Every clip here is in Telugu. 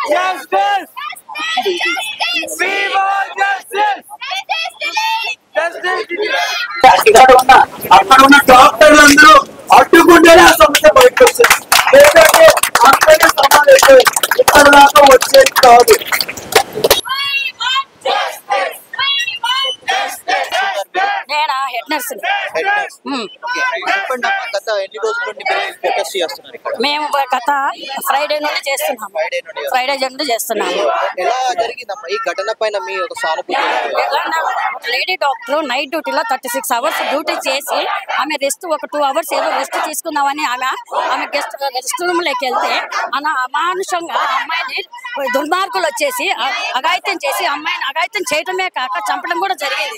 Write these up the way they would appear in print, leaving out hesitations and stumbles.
Justice! We want justice! అక్కడ ఉన్న డాక్టర్లు అందరూ అడ్డుకుంటేనే ఆ సమస్య బయటకు వస్తుంది. లేదంటే అంతనే సమావేశం ఇక్కడ దాకా వచ్చేది కాదు. నేను హెడ్ నర్స్. మేము గత ఫ్రైడే నుండి చేస్తున్నాము. ఫ్రైడే నుండి చేస్తున్నాము. ఈ ఘటన పైన మీ ఒక సానుభూతి? లేడీ డాక్టర్ నైట్ డ్యూటీలో 36 hours డ్యూటీ చేసి ఆమె రెస్ట్ ఒక 2 hours ఏదో రెస్ట్ తీసుకుందామని ఆమె రెస్ట్ రూమ్ లోకి వెళ్తే అమానుషంగా అమ్మాయిని దుర్మార్గులు వచ్చేసి అఘాయిత్యం చేసి అమ్మాయిని అఘాయిత్యం చేయడమే కాక చంపడం కూడా జరిగింది.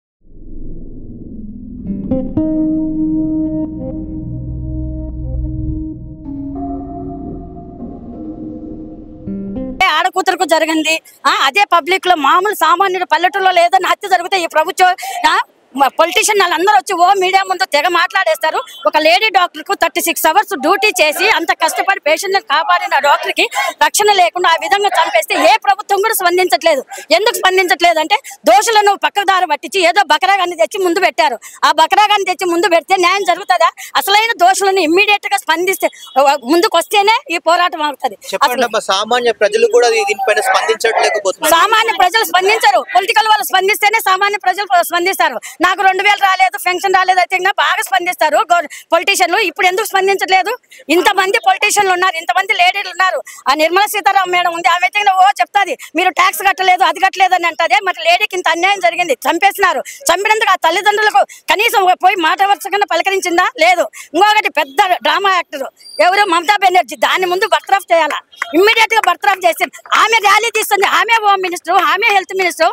ఆడకూతురుకు జరిగింది. అదే పబ్లిక్ లో మామూలు సామాన్యుడు పల్లెటూరులో లేదని హత్య జరిగితే ఈ ప్రభుత్వం పొలిటీషియన్ వాళ్ళందరూ వచ్చి మీడియా ముందు తెగ మాట్లాడేస్తారు. ఒక లేడీ డాక్టర్ కు 36 hours డ్యూటీ చేసి అంత కష్టపడి పేషెంట్ కాపాడిన డాక్టర్ కి రక్షణ లేకుండా ఆ విధంగా చంపేస్తే ఏ ప్రభుత్వం కూడా స్పందించట్లేదు. ఎందుకు స్పందించట్లేదు అంటే దోషులను పక్కదారి పట్టించి ఏదో బకరాగాన్ని తెచ్చి ముందు పెట్టారు. ఆ బకరాగాన్ని తెచ్చి ముందు పెడితే న్యాయం జరుగుతుందా? అసలైన దోషులను ఇమ్మీడియట్ గా స్పందిస్తే ముందుకు వస్తేనే ఈ పోరాటం అవుతుంది. సామాన్య ప్రజలు కూడా దీనిపైన స్పందించట్లేకపోతున్నారు. సామాన్య ప్రజలు స్పందించరు. పొలిటికల్ వాళ్ళు స్పందిస్తేనే సామాన్య ప్రజలు స్పందిస్తారు. నాకు 2000 రాలేదు, పెన్షన్ రాలేదు అయితే బాగా స్పందిస్తారు పొలిటీషియన్లు. ఇప్పుడు ఎందుకు స్పందించట్లేదు? ఇంతమంది పొలిటీషియన్లు ఉన్నారు, ఇంతమంది లేడీలు ఉన్నారు. ఆ నిర్మలా సీతారామన్ మేడం ఉంది, ఆమె అయితే చెప్తాది మీరు ట్యాక్స్ కట్టలేదు అది కట్టలేదు అని అంటది. మరి లేడీకి ఇంత అన్యాయం జరిగింది, చంపేసినారు. చంపినందుకు ఆ తల్లిదండ్రులకు కనీసం పోయి మాట వరుసగా పలకరించిందా? లేదు. ఇంకొకటి పెద్ద డ్రామా యాక్టర్ ఎవరు మమతా బెనర్జీ, దాని ముందు బర్తరఫ్ చేయాలా, ఇమ్మీడియట్ గా బర్తరఫ్ చేసి ఆమె ర్యాలీ తీస్తుంది. ఆమె హోమ్ మినిస్టర్, ఆమె హెల్త్ మినిస్టర్,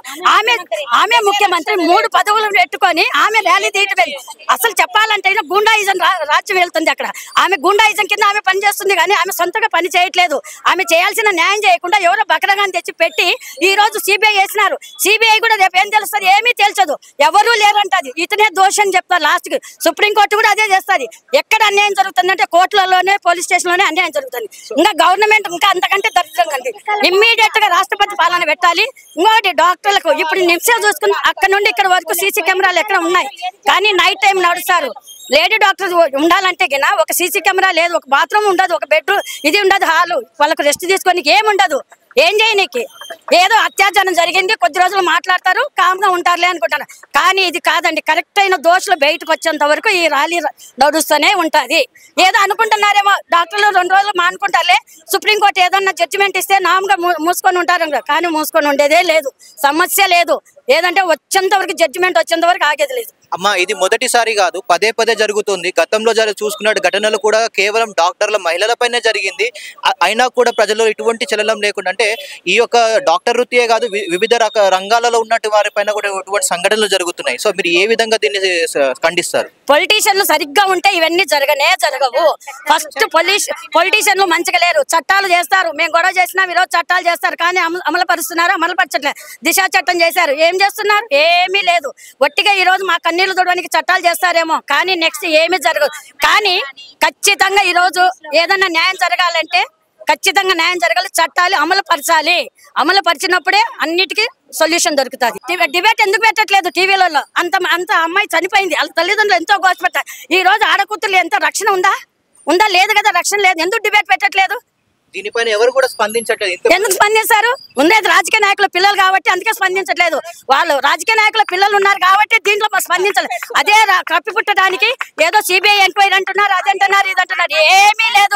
ఆమె ముఖ్యమంత్రి, 3 పదవులు పెట్టుకొని ఆమె ర్యాలీ తీయటమే. అసలు చెప్పాలంటే గుండాయిజం రాజ్యం వెళ్తుంది అక్కడ. ఆమె గుండాయిజం కింద ఆమె పని చేస్తుంది కానీ ఆమె సొంతగా పని చేయట్లేదు. ఆమె చేయాల్సిన న్యాయం చేయకుండా ఎవరో బకరగాన్ని తెచ్చి పెట్టి ఈ రోజు సిబిఐ వేసినారు. సిబిఐ కూడా రేపు ఏం తెలుస్తుంది? ఏమీ తెలుసదు. ఎవరూ లేరంటది. ఇతనే దోషి అని చెప్తారు. లాస్ట్ కి సుప్రీంకోర్టు కూడా అదే చేస్తుంది. ఎక్కడ అన్యాయం జరుగుతుందంటే కోర్టులలోనే పోలీస్ స్టేషన్ లోనే అన్యాయం జరుగుతుంది. ఇంకా గవర్నమెంట్ ఇంకా అంతకంటే దరిద్రంగా ఉంది. ఇమ్మీడియట్ గా రాష్ట్రపతి పాలన పెట్టాలి. ఇంకోటి డాక్టర్లకు ఇప్పుడు నిమిషం చూసుకుని అక్కడ నుండి ఇక్కడ వరకు సీసీ కెమెరాలు ఎక్కడ ఉన్నాయి కానీ నైట్ టైం నడుస్తారు. లేడీ డాక్టర్ ఉండాలంటే గినా ఒక సీసీ కెమెరా లేదు, ఒక బాత్రూమ్ ఉండదు, ఒక బెడ్రూమ్ ఇది ఉండదు, హాలు వాళ్ళకు రెస్ట్ తీసుకోనికి ఏముండదు. ఏం చేయనీకి ఏదో అత్యాచారం జరిగింది కొద్ది రోజులు మాట్లాడతారు, కామ్గా ఉంటారులే అనుకుంటారు. కానీ ఇది కాదండి. కరెక్ట్ అయిన దోషులు బయటకు వచ్చేంత వరకు ఈ ర్యాలీ నడుస్తూనే ఉంటది. ఏదో అనుకుంటున్నారేమో డాక్టర్లు 2 రోజులు మానుకుంటారులే, సుప్రీంకోర్టు ఏదన్నా జడ్జిమెంట్ ఇస్తే నామ్గా మూసుకొని ఉంటారు. కానీ మూసుకొని ఉండేదే లేదు, సమస్య లేదు. ఏదంటే వచ్చేంత వరకు జడ్జిమెంట్ వచ్చేంత వరకు ఆగేది లేదు. అమ్మా ఇది మొదటిసారి కాదు, పదే పదే జరుగుతుంది. గతంలో చూసుకున్న ఘటనలు కూడా కేవలం డాక్టర్ల మహిళలపైనే జరిగింది. అయినా కూడా ప్రజలు ఎటువంటి చలనం లేకుండా, అంటే ఈ యొక్క డాక్టర్ వృత్తియే కాదు వివిధ రంగాలలో ఉన్నట్టు వారిపైన కూడా ఎటువంటి సంఘటనలు జరుగుతున్నాయి. సో మీరు ఏ విధంగా దీన్ని ఖండిస్తారు? పొలిటీషియన్లు సరిగ్గా ఉంటే ఇవన్నీ జరగవు. ఫస్ట్ పొలిటీషియన్లు మంచిగా లేరు, చట్టాలు చేస్తారు. మేము గొడవ చేసినా ఈరోజు చట్టాలు చేస్తారు కానీ అమలు పరుస్తున్నారు, అమలు పరచట్లేదు. దిశ చట్టం చేశారు, ఏం చేస్తున్నారు? ఏమీ లేదు. ఒట్టిగా ఈ రోజు మా కన్నీళ్లు చూడడానికి చట్టాలు చేస్తారేమో కానీ నెక్స్ట్ ఏమీ జరగదు. కానీ ఖచ్చితంగా ఈ రోజు ఏదన్నా న్యాయం జరగాలంటే ఖచ్చితంగా న్యాయం జరగాలి. చట్టాలు అమలు పరచాలి. అమలు పరిచినప్పుడే అన్నిటికీ సొల్యూషన్ దొరుకుతుంది. డిబేట్ ఎందుకు పెట్టట్లేదు టీవీలలో? అంత అమ్మాయి చనిపోయింది, వాళ్ళ తల్లిదండ్రులు ఎంతో గోచపెట్టారు. ఈ రోజు ఆడకూతుర్లు ఎంత రక్షణ ఉందా? లేదు కదా, రక్షణ లేదు. ఎందుకు డిబేట్ పెట్టట్లేదు? దీనిపైన ఎవరు కూడా స్పందించట్లేదు. ఎందుకు స్పందిస్తారు? ఉండేది రాజకీయ నాయకుల పిల్లలు కాబట్టి అందుకే స్పందించట్లేదు. వాళ్ళు రాజకీయ నాయకుల పిల్లలు ఉన్నారు కాబట్టి దీంట్లో స్పందించలేదు. అదే కప్పిపుట్టడానికి ఏదో సిబిఐ ఎంక్వైరీ అంటున్నారు, అది అంటున్నారు, ఇది అంటున్నారు. ఏమీ లేదు.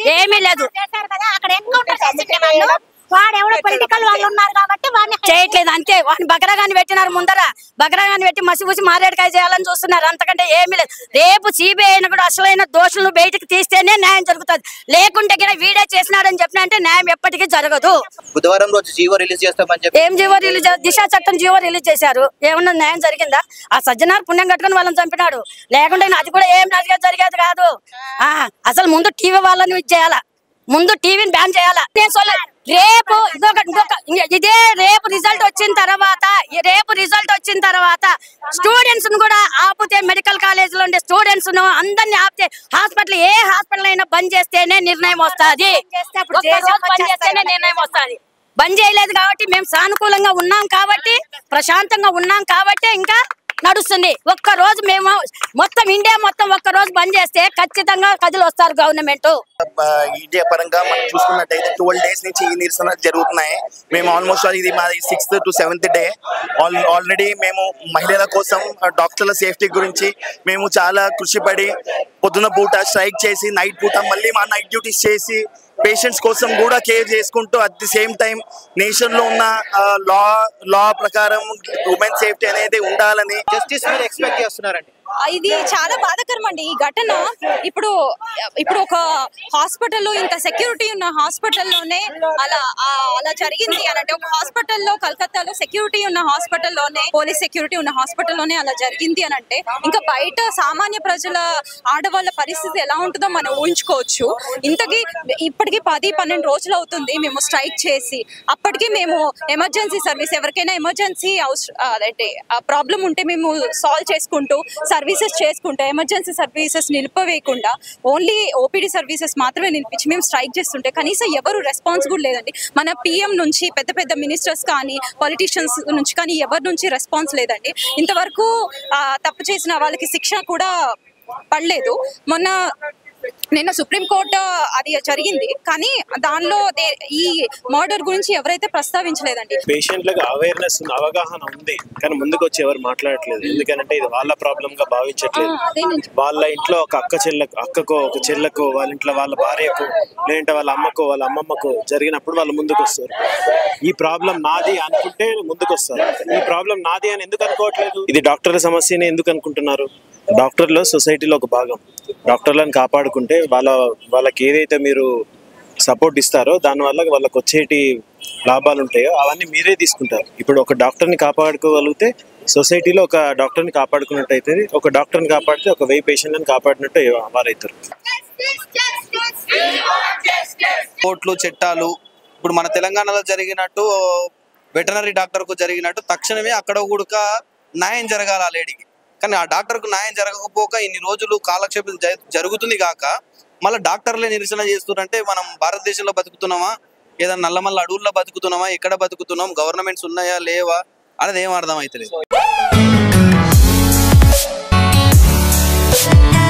చేయట్లేదు అంతే. వాడిని బకరాగాన్ని పెట్టినారు ముందర. బకరాగాన్ని పెట్టి మసిపూసి మారేడుకాయ చేయాలని చూస్తున్నారు, అంతకంటే ఏమీ లేదు. రేపు సిబిఐ కూడా అసలైన దోషులను బయటకు తీస్తేనే న్యాయం జరుగుతుంది. లేకుంటే వీడే చేసినాడని చెప్పిన అంటే న్యాయం ఎప్పటికీ జరగదు. బుధవారం రోజు జీవో రిలీజ్ చేస్తామని చెప్పి ఏం జీవో రిలీజ్? దిశ చట్టం జీవో రిలీజ్ చేశారు. ఏమన్నా న్యాయం జరిగిందా? ఆ సజ్జనార్ పుణ్యం కట్టుకుని వాళ్ళని చంపినాడు. లేకుంటే అది కూడా ఏం జరిగేది కాదు. అసలు ముందు టీవీ వాళ్ళని చేయాలా, ముందు టీవీని బ్యాన్ చేయాలా. రేపు ఇదే రేపు రిజల్ట్ వచ్చిన తర్వాత స్టూడెంట్స్ కూడా ఆపితే, మెడికల్ కాలేజ్ లో ఉండే స్టూడెంట్స్ అందరినీ ఆపితే, ఏ హాస్పిటల్ అయినా బంద్ చేస్తేనే నిర్ణయం వస్తుంది. బంద్ చేయలేదు కాబట్టి మేము సానుకూలంగా ఉన్నాం, కాబట్టి ప్రశాంతంగా ఉన్నాం, కాబట్టి ఇంకా నడుస్తుంది. ఒక్క రోజు మేము మొత్తం ఇండియా మొత్తం ఒక్క రోజు బంద్ చేస్తే ఖచ్చితంగా కదిలి వస్తారు గవర్నమెంట్. ఇండియా పరంగా మనం చూసుకున్నట్టయితే 12 days నుంచి ఈ నిరసన జరుగుతున్నాయి. మేము ఆల్మోస్ట్ ఇది మాది 6th to 7th day. Already మేము మహిళల కోసం, డాక్టర్ల సేఫ్టీ గురించి మేము చాలా కృషిపడి పొద్దున పూట స్ట్రైక్ చేసి, నైట్ పూట మళ్ళీ మా నైట్ డ్యూటీస్ చేసి పేషెంట్స్ కోసం కూడా కేర్ చేసుకుంటూ, at the same time nation లో ఉన్న లా ప్రకారం ఉమెన్ సేఫ్టీ అనేది ఉండాలని జస్టిస్ మీరు ఎక్స్పెక్ట్ చేస్తున్నారండి. ఇది చాలా బాధాకరం అండి ఈ ఘటన. ఇప్పుడు ఒక హాస్పిటల్లో, ఇంత సెక్యూరిటీ ఉన్న హాస్పిటల్లోనే అలా జరిగింది అని అంటే, ఒక హాస్పిటల్లో కలకత్తాలో సెక్యూరిటీ ఉన్న హాస్పిటల్లోనే, పోలీస్ సెక్యూరిటీ ఉన్న హాస్పిటల్లోనే అలా జరిగింది అని అంటే, ఇంకా బయట సామాన్య ప్రజల, ఆడవాళ్ళ పరిస్థితి ఎలా ఉంటుందో మనం ఊహించుకోవచ్చు. ఇప్పటికీ 10-12 రోజులు అవుతుంది మేము స్ట్రైక్ చేసి. అప్పటికి మేము ఎమర్జెన్సీ సర్వీస్, ఎవరికైనా ఎమర్జెన్సీ ప్రాబ్లం ఉంటే మేము సాల్వ్ చేసుకుంటూ, సర్వీసెస్ చేసుకుంటూ, ఎమర్జెన్సీ సర్వీసెస్ నిలిపివేయకుండా ఓన్లీ ఓపీడీ సర్వీసెస్ మాత్రమే నిలిపించి మేము స్ట్రైక్ చేస్తుంటే కనీసం ఎవరు రెస్పాన్స్ కూడా లేదండి. మన పిఎం నుంచి, పెద్ద మినిస్టర్స్ కానీ, పొలిటీషియన్స్ నుంచి కానీ ఎవరి నుంచి రెస్పాన్స్ లేదండి. ఇంతవరకు తప్పు చేసిన వాళ్ళకి శిక్ష కూడా పడలేదు. నిన్న సుప్రీంకోర్టు అది జరిగింది, కానీ దానిలో ఈ మర్డర్ గురించి ఎవరైతే ప్రస్తావించలేదండి. పేషెంట్లకు అవేర్నెస్, అవగాహన ఉంది, కానీ ముందుకు వచ్చి ఎవరు మాట్లాడట్లేదు. ఎందుకంటే ఇది వాళ్ళ ప్రాబ్లం గా భావించట్లేదు. వాళ్ళ ఇంట్లో ఒక అక్కకో, ఒక చెల్లెకో, వాళ్ళ ఇంట్లో వాళ్ళ భార్యకు, లేదంటే వాళ్ళ అమ్మకో, వాళ్ళ అమ్మమ్మకు జరిగినప్పుడు వాళ్ళు ముందుకు వస్తారు. ఈ ప్రాబ్లం నాది అనుకుంటే ముందుకు వస్తారు. ఈ ప్రాబ్లం నాది అని ఎందుకు అనుకోవట్లేదు? ఇది డాక్టర్ల సమస్యని ఎందుకు అనుకుంటున్నారు? డాక్టర్లు సొసైటీలో ఒక భాగం. డాక్టర్లను కాపాడుకుంటే వాళ్ళకి ఏదైతే మీరు సపోర్ట్ ఇస్తారో దానివల్ల వాళ్ళకి వచ్చేటి లాభాలు ఉంటాయో అవన్నీ మీరే తీసుకుంటారు. ఇప్పుడు ఒక డాక్టర్ని కాపాడుకోగలిగితే సొసైటీలో ఒక డాక్టర్ని కాపాడుకున్నట్టు అవుతుంది. ఒక డాక్టర్ని కాపాడితే ఒక 1000 పేషెంట్లను కాపాడినట్టు వారైతారు. కోర్టులు, చట్టాలు ఇప్పుడు మన తెలంగాణలో జరిగినట్టు, వెటనరీ డాక్టర్కు జరిగినట్టు తక్షణమే అక్కడ కూడా న్యాయం జరగాలి ఆ లేడీకి. కానీ ఆ డాక్టర్కు న్యాయం జరగకపోక ఇన్ని రోజులు కాలక్షేపం జరుగుతుంది కాక మళ్ళీ డాక్టర్లే నిరసన చేస్తున్నారంటే మనం భారతదేశంలో బతుకుతున్నామా, ఏదైనా నల్లమల్ల అడవుల్లో బతుకుతున్నామా, ఎక్కడ బతుకుతున్నాం, గవర్నమెంట్స్ ఉన్నాయా లేవా అనేది ఏం అర్థం అవుతలేదు.